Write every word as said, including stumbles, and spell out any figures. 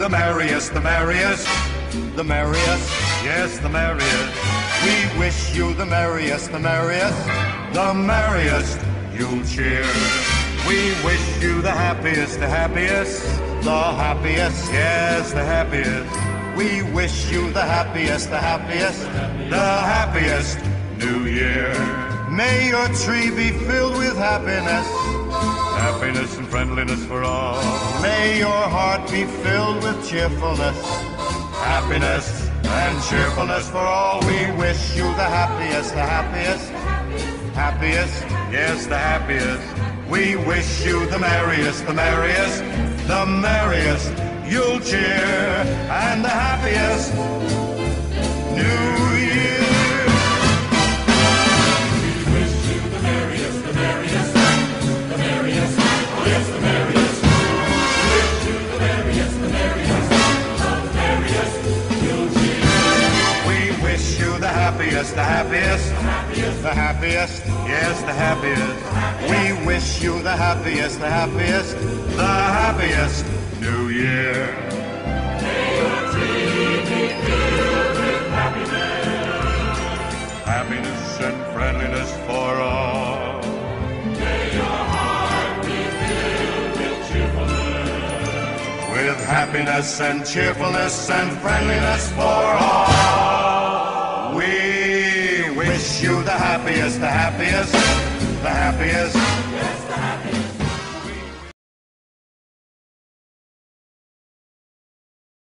the merriest, the merriest, the merriest. yes, the merriest, We wish you the merriest, the merriest. the merriest. You'll cheer. We wish you the happiest, the happiest, The happiest. yes, the happiest, We wish you the happiest, the happiest. the happiest New Year. May your tree be filled with happiness. Happiness and friendliness for all. May your heart be filled with cheerfulness. Happiness and cheerfulness for all. We wish you the happiest, the happiest. Happiest. Yes, the happiest. We wish you the merriest, the merriest, the merriest. You'll cheer and the happiest New Year. We wish you the happiest, the happiest, The happiest. yes, the happiest, We wish you the happiest, the happiest. the happiest New Year. Happiness and friendliness for all. With happiness and cheerfulness and friendliness for all. We wish you the happiest, the happiest, the happiest,